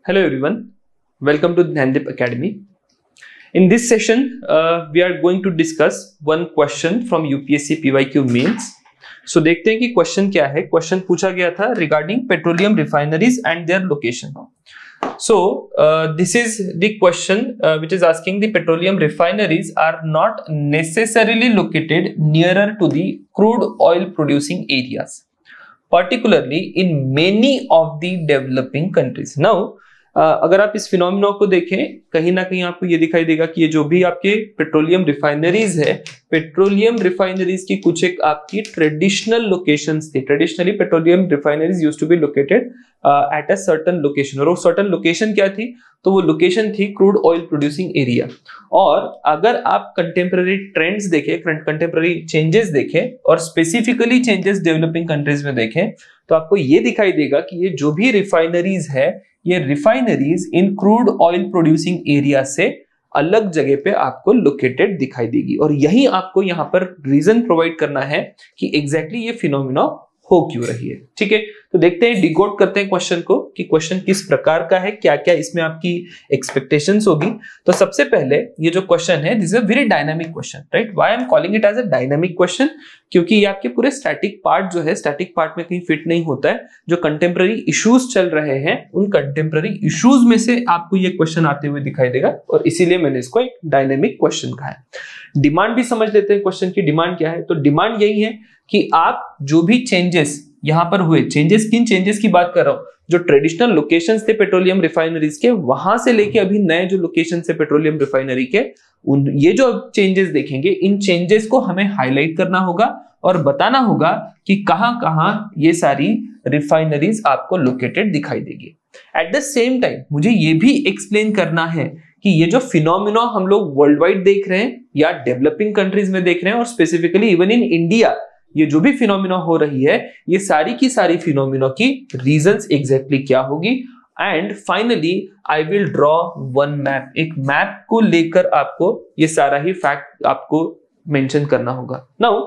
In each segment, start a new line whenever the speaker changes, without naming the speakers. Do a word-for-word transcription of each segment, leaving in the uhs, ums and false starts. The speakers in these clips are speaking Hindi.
Hello everyone, welcome to Dhyandip Academy. In this session, uh, we are going to discuss one question from U P S C P Y Q Mains. So देखते हैं कि क्वेश्चन क्या है. क्वेश्चन पूछा गया था regarding petroleum refineries and their location. So uh, this is the question uh, which is asking the petroleum refineries are not necessarily located nearer to the crude oil producing areas, particularly in many of the developing countries. Now Uh, अगर आप इस फिनोमिना को देखें, कहीं ना कहीं आपको ये दिखाई देगा कि ये जो भी आपके पेट्रोलियम रिफाइनरीज है, पेट्रोलियम रिफाइनरीज की कुछ एक आपकी ट्रेडिशनल लोकेशंस थी. Traditionally petroleum refineries used to be located at a certain location, और वो सर्टेन लोकेशन क्या थी? तो वो लोकेशन थी क्रूड ऑयल प्रोड्यूसिंग एरिया. और अगर आप कंटेम्पररी ट्रेंड्स देखें, कंटेम्पररी चेंजेस देखें और स्पेसिफिकली चेंजेस डेवलपिंग कंट्रीज में देखें, तो आपको ये दिखाई देगा कि ये जो भी रिफाइनरीज है, ये रिफाइनरीज इन क्रूड ऑयल प्रोड्यूसिंग एरिया से अलग जगह पे आपको लोकेटेड दिखाई देगी. और यही आपको यहाँ पर रीजन प्रोवाइड करना है कि एग्जैक्टली ये फिनोमिना हो क्यों रही है. ठीक है, तो देखते हैं, डिकोड करते हैं क्वेश्चन को कि क्वेश्चन किस प्रकार का है, क्या क्या इसमें आपकी एक्सपेक्टेशंस होगी. तो सबसे पहले ये जो क्वेश्चन है, this is a very dynamic question, right? Why I am calling it as a dynamic question? क्योंकि ये आपके पूरे स्टैटिक पार्ट जो है, स्टैटिक पार्ट में कहीं फिट नहीं होता है. जो कंटेम्पररी इश्यूज चल रहे हैं, उन कंटेम्पररी इश्यूज में से आपको ये क्वेश्चन आते हुए दिखाई देगा, और इसीलिए मैंने इसको एक डायनेमिक क्वेश्चन कहा है. डिमांड भी समझ लेते हैं. क्वेश्चन की डिमांड क्या है? तो डिमांड यही है कि आप जो भी चेंजेस यहां पर हुए, चेंजेस किन चेंजेस की बात कर रहा हूं? जो ट्रेडिशनल लोकेशंस थे पेट्रोलियम रिफाइनरीज के, वहां से लेके अभी नए जो लोकेशन है पेट्रोलियम रिफाइनरी के, उन ये जो चेंजेस देखेंगे, इन चेंजेस को हमें हाईलाइट करना होगा और बताना होगा कि कहां कहां ये सारी रिफाइनरीज आपको लोकेटेड दिखाई देगी. एट द सेम टाइम मुझे ये भी एक्सप्लेन करना है कि ये जो फिनोमिना हम लोग वर्ल्ड वाइड देख रहे हैं या डेवलपिंग कंट्रीज में देख रहे हैं, और स्पेसिफिकली इवन इन इंडिया, ये जो भी फिनोमिना हो रही है, ये सारी की सारी फिनोमिना की रीजंस एग्जैक्टली क्या होगी. And finally I will draw one map. एक मैप को लेकर आपको ये सारा ही फैक्ट आपको मेंशन करना होगा. Now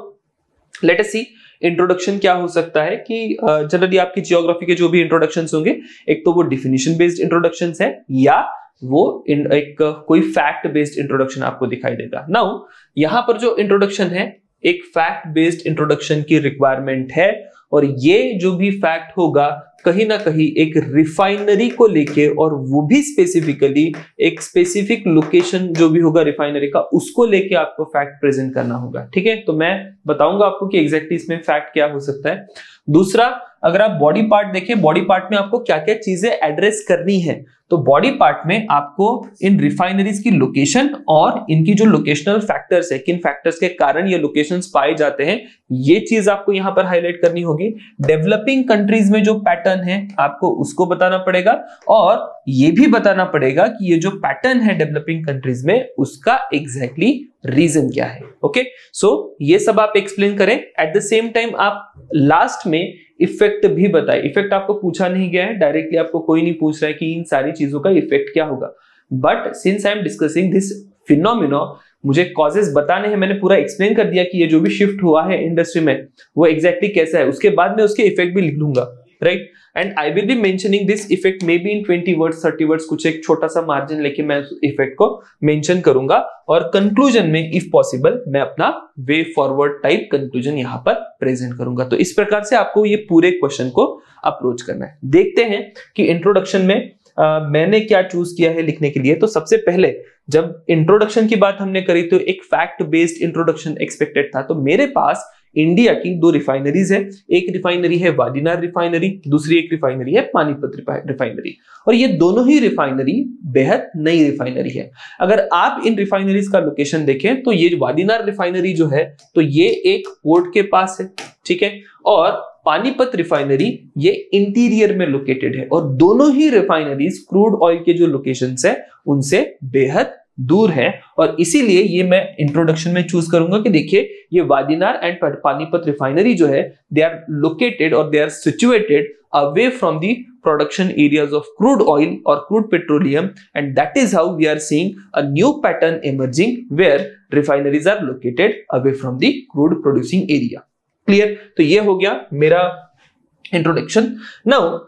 let us see introduction क्या हो सकता है कि जनरली uh, आपकी जियोग्राफी के जो भी इंट्रोडक्शंस होंगे, एक तो वो डिफिनेशन बेस्ड इंट्रोडक्शंस है, या वो इन, एक uh, कोई फैक्ट बेस्ड इंट्रोडक्शन आपको दिखाई देगा. नाउ यहां पर जो इंट्रोडक्शन है, एक फैक्ट बेस्ड इंट्रोडक्शन की रिक्वायरमेंट है, और ये जो भी फैक्ट होगा कहीं ना कहीं एक रिफाइनरी को लेके, और वो भी स्पेसिफिकली एक स्पेसिफिक लोकेशन जो भी होगा रिफाइनरी का, उसको लेके आपको फैक्ट प्रेजेंट करना होगा. ठीक है, तो मैं बताऊंगा आपको कि एग्जैक्टली इसमें फैक्ट क्या हो सकता है. दूसरा, अगर आप बॉडी पार्ट देखें, बॉडी पार्ट में आपको क्या क्या चीजें एड्रेस करनी है. तो बॉडी पार्ट में आपको इन रिफाइनरीज की लोकेशन और इनकी जो लोकेशनल फैक्टर्स है, किन फैक्टर्स के कारण ये लोकेशंस पाए जाते हैं, ये चीज आपको यहां पर हाईलाइट करनी होगी. डेवलपिंग कंट्रीज में जो पैटर्न है, आपको उसको बताना पड़ेगा, और ये भी बताना पड़ेगा कि ये जो पैटर्न है डेवलपिंग कंट्रीज में, उसका एग्जैक्टली रीजन क्या है. ओके, सो ये सब आप एक्सप्लेन करें. एट द सेम टाइम आप लास्ट में इफेक्ट भी बताए. इफेक्ट आपको पूछा नहीं गया है, डायरेक्टली आपको कोई नहीं पूछ रहा है कि इन सारी चीजों का इफेक्ट क्या होगा. But since I am discussing this phenomena, मुझे कॉजेस बताने हैं. मैंने पूरा एक्सप्लेन कर दिया कि ये जो भी शिफ्ट हुआ है इंडस्ट्री में, वो एग्जैक्टली कैसा है. उसके बाद में उसके इफेक्ट भी लिख लूंगा, right? And I will be mentioning this effect maybe in twenty words, thirty words, कुछ एक छोटा सा मार्जिन लेके मैं इफेक्ट को मेंशन करूंगा, और कंक्लूजन में इफ पॉसिबल मैं अपना वे फॉरवर्ड टाइप कंक्लूजन यहां पर प्रेजेंट करूंगा. तो इस प्रकार से आपको ये पूरे क्वेश्चन को अप्रोच करना है. देखते हैं कि इंट्रोडक्शन में Uh, मैंने क्या चूज किया है लिखने के लिए. तो सबसे पहले जब इंट्रोडक्शन की बात हमने करी, तो एक फैक्ट बेस्ड इंट्रोडक्शन एक्सपेक्टेड था. तो मेरे पास इंडिया की दो रिफाइनरीज है. एक रिफाइनरी है वादीनार रिफाइनरी, दूसरी एक रिफाइनरी है पानीपत रिफाइनरी, और ये दोनों ही रिफाइनरी बेहद नई रिफाइनरी है. अगर आप इन रिफाइनरीज का लोकेशन देखें, तो ये वादीनार रिफाइनरी जो है, तो ये एक पोर्ट के पास है, ठीक है, और पानीपत रिफाइनरी ये इंटीरियर में लोकेटेड है, और दोनों ही रिफाइनरीज क्रूड ऑयल के जो लोकेशंस है उनसे बेहद दूर है. और इसीलिए ये मैं इंट्रोडक्शन में चूज करूंगा कि देखिए, ये वादीनार एंड पानीपत रिफाइनरी जो है, दे आर लोकेटेड और they are situated away from the production areas of crude oil और crude petroleum, and that is how we are seeing a new pattern emerging where refineries are located away from the crude producing area. Clear? तो ये हो गया मेरा इंट्रोडक्शन. Now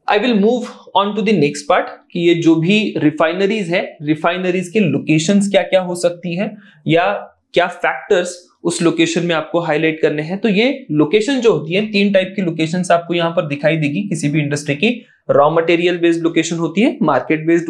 I will move on to the next part कि ये जो भी रिफाइनरीज है, रिफाइनरीज के लोकेशंस क्या क्या हो सकती है या क्या फैक्टर्स उस लोकेशन में आपको हाईलाइट करने हैं। तो ये लोकेशन जो होती है, तीन टाइप की लोकेशंस आपको यहाँ पर दिखाई देगी किसी भी इंडस्ट्री की। रॉ मटेरियल बेस्ड लोकेशन होती है, मार्केट बेस्ड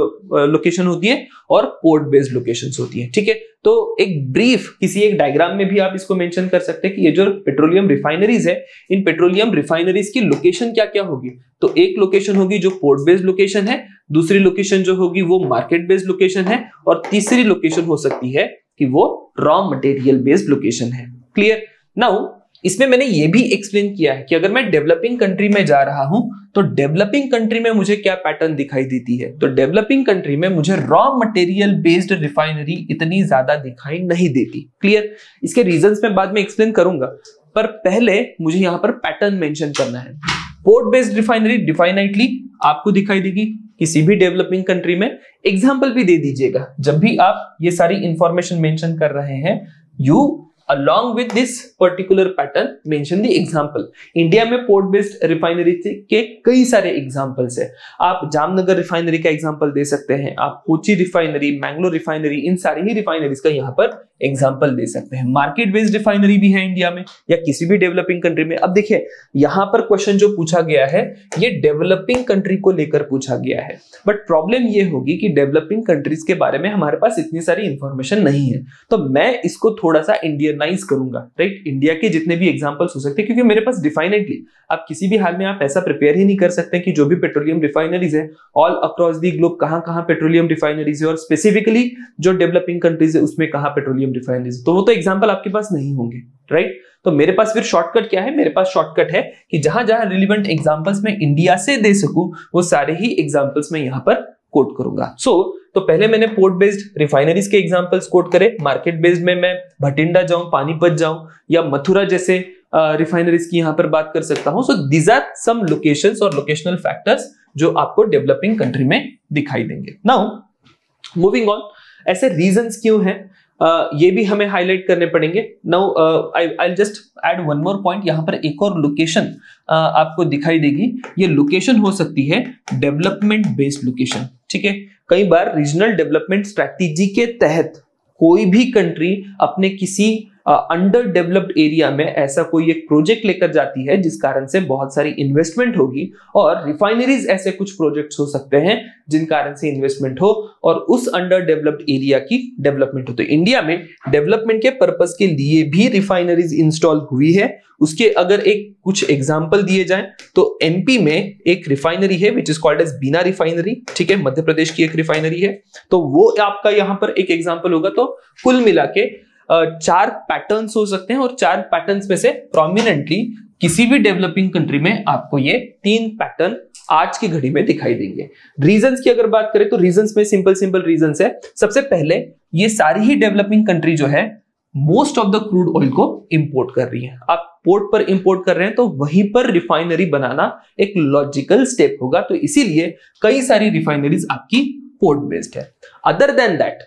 लोकेशन होती है और पोर्ट बेस्ड लोकेशंस होती है। ठीक है, तो एक ब्रीफ किसी एक डायग्राम में भी आप इसको मेंशन कर सकते हैं कि ये जो पेट्रोलियम रिफाइनरीज है, इन पेट्रोलियम रिफाइनरीज की लोकेशन क्या क्या होगी। तो एक लोकेशन होगी जो पोर्ट बेस्ड लोकेशन है, दूसरी लोकेशन जो होगी वो मार्केट बेस्ड लोकेशन है और तीसरी लोकेशन हो सकती है कि वो रॉ मटेरियल बेस्ड लोकेशन है। क्लियर? नाउ इसमें मैंने ये भी एक्सप्लेन किया है कि अगर मैं डेवलपिंग कंट्री में जा रहा हूं तो डेवलपिंग कंट्री में मुझे क्या पैटर्न दिखाई देती है। तो डेवलपिंग कंट्री में मुझे रॉ मटेरियल बेस्ड रिफाइनरी इतनी ज्यादा दिखाई नहीं देती। क्लियर? इसके रीजंस मैं बाद में एक्सप्लेन करूंगा, पर पहले मुझे यहां पर पैटर्न मेंशन करना है। पोर्ट बेस्ड रिफाइनरी डिफाइनाइटली आपको दिखाई देगी किसी भी डेवलपिंग कंट्री में। एग्जांपल भी दे दीजिएगा जब भी आप ये सारी इंफॉर्मेशन मेंशन कर रहे हैं। You along with this particular pattern mention the example। India में पोर्ट बेस्ड रिफाइनरी के कई सारे एग्जांपल्स है। आप जामनगर रिफाइनरी का एग्जांपल दे सकते हैं, आप कोची रिफाइनरी, मैंगलोर रिफाइनरी, इन सारी ही रिफाइनरीज का यहाँ पर एग्जांपल दे सकते हैं। मार्केट बेस्ड रिफाइनरी भी है इंडिया में या किसी भी डेवलपिंग कंट्री में। अब देखिए यहाँ पर क्वेश्चन जो पूछा गया है ये डेवलपिंग कंट्री को लेकर पूछा गया है, बट प्रॉब्लम ये होगी कि डेवलपिंग कंट्रीज के बारे में हमारे पास इतनी सारी इंफॉर्मेशन नहीं है। तो मैं इसको थोड़ा सा इंडियनाइज करूंगा, राइट? इंडिया के जितने भी एग्जांपल्स हो सकते हैं, क्योंकि मेरे पास डिफाइनेटली आप किसी भी हाल में आप ऐसा प्रिपेयर ही नहीं कर सकते कि जो भी पेट्रोलियम रिफाइनरीज है ऑल अक्रॉस दी ग्लोब कहां कहां पेट्रोलियम रिफाइनरीज है और स्पेसिफिकली जो डेवलपिंग कंट्रीज है उसमें कहां पेट्रोलियम रिफाइनरीज, तो वो तो एग्जांपल आपके पास नहीं होंगे, राइट? तो मेरे पास फिर शॉर्टकट क्या है? मेरे पास शॉर्टकट है कि जहां जहां रिलेवेंट एग्जांपल्स मैं इंडिया से दे सकूं वो सारे ही एग्जांपल्स मैं यहां पर कोट करूंगा। सो so, तो पहले मैंने पोर्ट बेस्ड रिफाइनरीज के एग्जांपल्स कोट करे। मार्केट बेस्ड में मैं भटिंडा जाऊं, पानीपत जाऊं या मथुरा जैसे रिफाइनरीज की यहां पर बात कर सकता हूं। So these are some locations और लोकेशनल फैक्टर्स जो आपको डेवलपिंग कंट्री में दिखाई देंगे। नाउ मूविंग ऑन, ऐसे रीजंस क्यों हैं Uh, ये भी हमें हाईलाइट करने पड़ेंगे। Now I I just add one more point. यहाँ पर एक और लोकेशन uh, आपको दिखाई देगी। ये लोकेशन हो सकती है डेवलपमेंट बेस्ड लोकेशन। ठीक है, कई बार रीजनल डेवलपमेंट स्ट्रैटेजी के तहत कोई भी कंट्री अपने किसी अंडर डेवलप्ड एरिया में ऐसा कोई एक प्रोजेक्ट लेकर जाती है जिस कारण से बहुत सारी इन्वेस्टमेंट होगी, और रिफाइनरीज ऐसे कुछ प्रोजेक्ट्स हो सकते हैं जिन कारण से इन्वेस्टमेंट हो और उस अंडर डेवलप्ड एरिया की डेवलपमेंट हो। तो इंडिया में डेवलपमेंट के पर्पस के लिए भी रिफाइनरीज इंस्टॉल हुई है। उसके अगर एक कुछ एग्जांपल दिए जाएं तो एमपी में एक रिफाइनरी है which is called as Bina refinery. ठीक है, मध्य प्रदेश की एक रिफाइनरी है, तो वो आपका यहां पर एक एग्जांपल होगा। तो कुल मिला के चार पैटर्न्स हो सकते हैं और चार पैटर्न्स में से प्रोमिनेंटली किसी भी डेवलपिंग कंट्री में आपको ये तीन पैटर्न आज की घड़ी में दिखाई देंगे। रीजंस की अगर बात करें तो रीजंस में सिंपल सिंपल रीजंस है। सबसे पहले ये सारी ही डेवलपिंग कंट्री जो है most of the crude oil को इंपोर्ट कर रही है। आप पोर्ट पर इंपोर्ट कर रहे हैं तो वहीं पर रिफाइनरी बनाना एक लॉजिकल स्टेप होगा, तो इसीलिए कई सारी रिफाइनरीज आपकी पोर्ट बेस्ड है। अदर देन दैट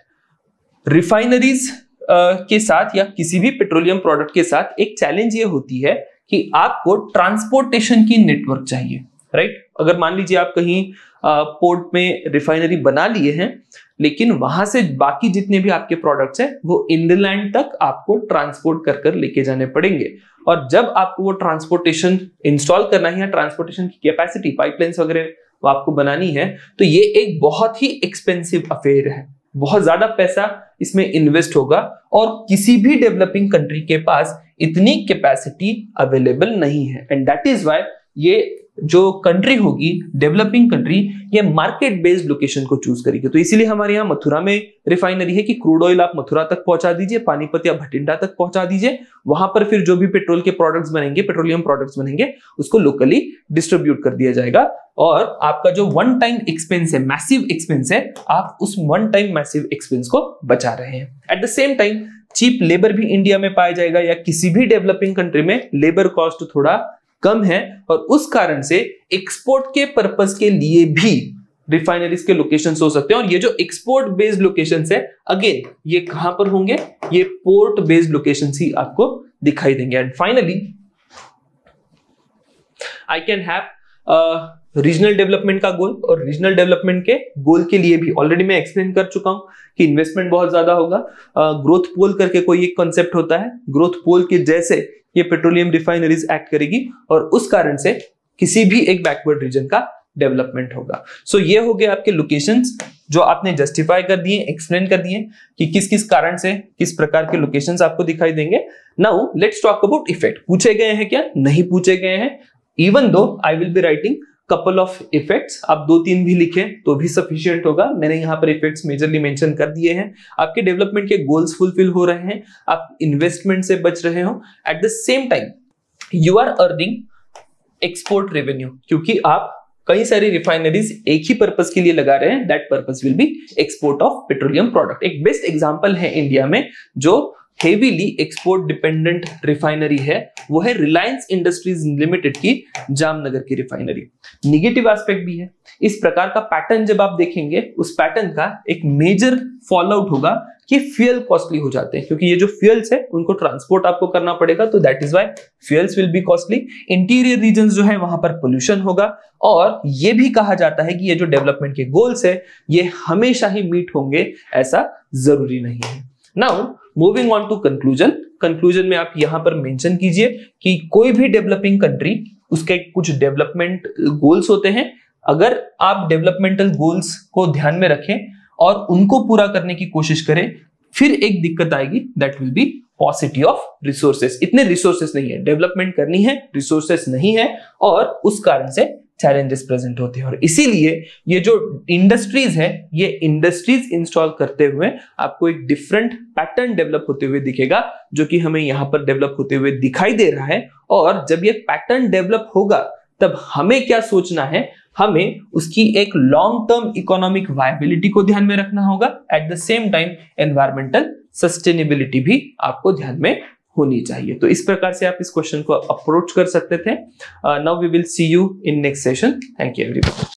रिफाइनरीज के साथ या किसी भी पेट्रोलियम प्रोडक्ट के साथ एक चैलेंज ये होती है कि आपको ट्रांसपोर्टेशन की नेटवर्क चाहिए, राइट? अगर मान लीजिए आप कहीं पोर्ट में रिफाइनरी बना लिए हैं लेकिन वहां से बाकी जितने भी आपके प्रोडक्ट्स हैं वो इनलैंड तक आपको ट्रांसपोर्ट कर कर लेके जाने पड़ेंगे, और जब आपको वो ट्रांसपोर्टेशन इंस्टॉल करना है या ट्रांसपोर्टेशन की कैपेसिटी पाइपलाइंस वगैरह आपको बनानी है तो ये एक बहुत ही एक्सपेंसिव अफेयर है। बहुत ज्यादा पैसा इसमें इन्वेस्ट होगा और किसी भी डेवलपिंग कंट्री के पास इतनी कैपेसिटी अवेलेबल नहीं है, एंड दैट इज व्हाई ये जो कंट्री होगी डेवलपिंग कंट्री ये मार्केट बेस्ड लोकेशन को चूज करेगी। तो इसीलिए हमारे यहाँ मथुरा में रिफाइनरी है कि क्रूड ऑयल आप मथुरा तक पहुंचा दीजिए, पानीपत या भटिंडा तक पहुंचा दीजिए, वहां पर फिर जो भी पेट्रोल के प्रोडक्ट्स बनेंगे, पेट्रोलियम प्रोडक्ट्स बनेंगे, उसको लोकली डिस्ट्रीब्यूट कर दिया जाएगा और आपका जो वन टाइम एक्सपेंस है, मैसिव एक्सपेंस है, आप उस वन टाइम मैसिव एक्सपेंस को बचा रहे हैं। At the same time cheap labour भी इंडिया में पाया जाएगा या किसी भी डेवलपिंग कंट्री में लेबर कॉस्ट थोड़ा कम है, और उस कारण से एक्सपोर्ट के पर्पस के लिए भी रिफाइनरीज के लोकेशंस हो सकते हैं। और ये जो एक्सपोर्ट बेस्ड लोकेशंस है अगेन ये कहां पर होंगे? ये पोर्ट बेस्ड लोकेशंस ही आपको दिखाई देंगे। And finally I can have regional development का गोल, और रीजनल डेवलपमेंट के गोल के लिए भी ऑलरेडी मैं एक्सप्लेन कर चुका हूं कि इन्वेस्टमेंट बहुत ज्यादा होगा। ग्रोथ पोल करके कोई एक कॉन्सेप्ट होता है, ग्रोथ पोल के जैसे ये पेट्रोलियम रिफाइनरीज एक्ट करेगी और उस कारण से किसी भी एक बैकवर्ड रीजन का डेवलपमेंट होगा। सो so, ये हो गए आपके लोकेशंस जो आपने जस्टिफाई कर दिए, एक्सप्लेन कर दिए कि किस किस कारण से किस प्रकार के लोकेशंस आपको दिखाई देंगे। Now let's talk about effect. पूछे गए हैं क्या? नहीं पूछे गए हैं। Even though I will be writing couple of effects, आप दो तीन भी लिखें तो भी सफिशिएंट होगा। मैंने यहाँ पर इफेक्ट्स मेजरली मेंशन कर दिए हैं। आपके डेवलपमेंट के गोल्स फुलफिल हो रहे हैं, आप इन्वेस्टमेंट से बच रहे हो, at the same time you are earning export revenue, क्योंकि आप कई सारी रिफाइनरीज एक ही पर्पस के लिए लगा रहे हैं, that purpose will be export of petroleum product. एक बेस्ट एग्जांपल है इंडिया में जो हेवीली एक्सपोर्ट डिपेंडेंट रिफाइनरी है, वो है रिलायंस इंडस्ट्रीज लिमिटेड की जामनगर की रिफाइनरी। निगेटिव एस्पेक्ट भी है। इस प्रकार का पैटर्न जब आप देखेंगे, उस पैटर्न का एक मेजर फॉल आउट होगा कि फ्यूल कॉस्टली हो जाते हैं, क्योंकि ये जो फ्यूल्स है उनको ट्रांसपोर्ट आपको करना पड़ेगा, तो that is why fuels will be costly. Interior regions जो है वहां पर पोल्यूशन होगा, और ये भी कहा जाता है कि ये जो डेवलपमेंट के गोल्स है ये हमेशा ही मीट होंगे, ऐसा जरूरी नहीं है। Now moving on to conclusion. Conclusion में आप यहां पर मेंशन कीजिए कि कोई भी डेवलपिंग कंट्री, उसके कुछ डेवलपमेंट गोल्स होते हैं। अगर आप डेवलपमेंटल गोल्स को ध्यान में रखें और उनको पूरा करने की कोशिश करें, फिर एक दिक्कत आएगी, that will be paucity of resources. इतने रिसोर्सेस नहीं है, डेवलपमेंट करनी है, रिसोर्सेस नहीं है, और उस कारण से चैलेंजेस प्रेजेंट होते हैं। और इसीलिए ये जो इंडस्ट्रीज है, ये इंडस्ट्रीज इंस्टॉल करते हुए आपको एक डिफरेंट पैटर्न डेवलप होते हुए दिखेगा, जो कि हमें यहां पर डेवलप होते हुए दिखाई दे रहा है। और जब ये पैटर्न डेवलप होगा तब हमें क्या सोचना है, हमें उसकी एक लॉन्ग टर्म इकोनॉमिक वायबिलिटी को ध्यान में रखना होगा, at the same time environmental sustainability भी आपको ध्यान में होनी चाहिए। तो इस प्रकार से आप इस क्वेश्चन को अप्रोच कर सकते थे। Now we will see you in next session. Thank you everyone.